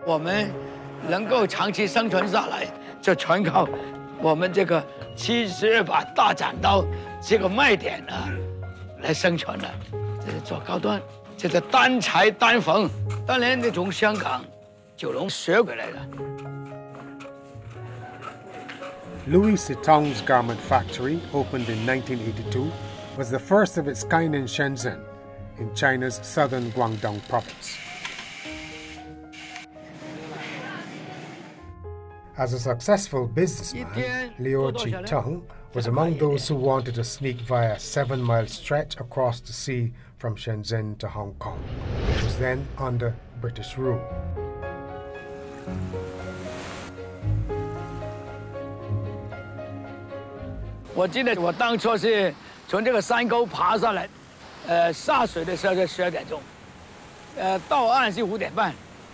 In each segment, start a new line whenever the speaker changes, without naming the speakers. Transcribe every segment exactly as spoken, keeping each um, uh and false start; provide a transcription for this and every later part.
我们能够长期生存下来，就全靠我们这个七十二把大斩刀这个卖点呢来生存了。这是做高端，这是单裁单缝，当然你从香港九龙学回来的。
Liu Qitang's garment factory, opened in nineteen eighty-two, was the first of its kind in Shenzhen, in China's southern Guangdong Province. As a successful businessman, Liu Qitang was among those who wanted to sneak via a seven-mile stretch across the sea from Shenzhen to Hong Kong, which was then under British rule.
我记得我当初是从这个山沟爬上来，呃，下水的时候是十二点钟，呃，到岸是五点半。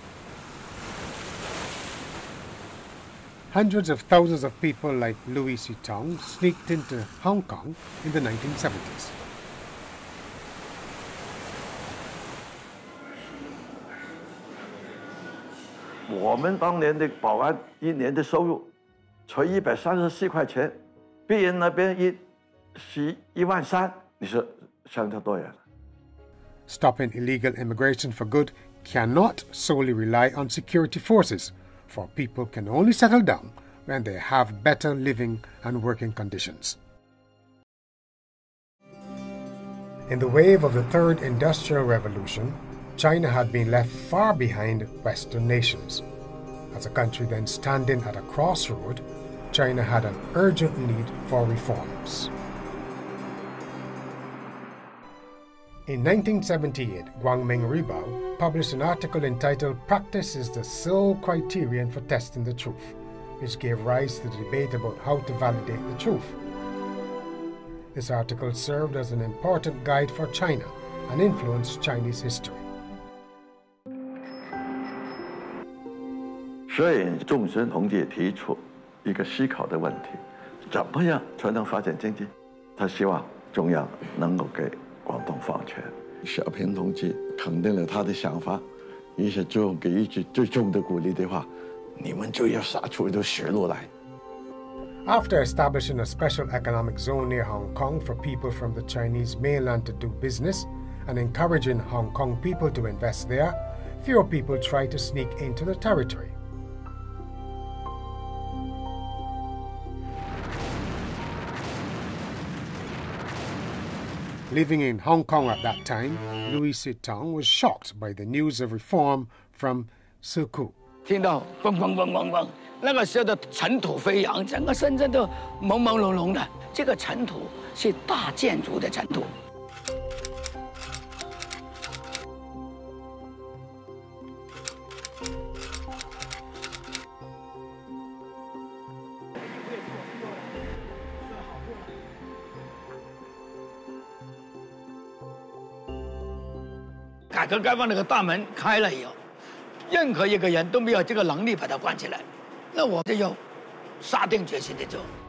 Hundreds of thousands of people like Liu Qitang sneaked into Hong Kong in the nineteen seventies.
我们当年的保安一年的收入，才一百三十四块钱。 别人那边一是一万三，你说相差多远了？
Stopping illegal immigration for good cannot solely rely on security forces, for people can only settle down when they have better living and working conditions. In the wave of the Third Industrial Revolution, China had been left far behind Western nations. As a country then standing at a crossroad, China had an urgent need for reforms. In nineteen seventy-eight, Guangming Ribao published an article entitled "Practice is the sole criterion for testing the truth," which gave rise to the debate about how to validate the truth. This article served as an important guide for China and influenced Chinese history.
所以，众生同志提出 一个思考的问题，怎么样才能发展经济？他希望中央能够给广东放权。小平同志肯定了他的想法，于是就给一句最重的鼓励的话：你们就要杀出一条血路来。
After establishing a special economic zone near Hong Kong for people from the Chinese mainland to do business and encouraging Hong Kong people to invest there, fewer people tried to sneak into the territory. Living in Hong Kong at that time, Liu Qitang was shocked by the news of reform from Suku.
听到嗡嗡嗡嗡嗡，那个时候的尘土飞扬，整个深圳都朦朦胧胧的。这个尘土是大建筑的尘土。改革开放那个大门开了以后，任何一个人都没有这个能力把它关起来，那我就要下定决心的做。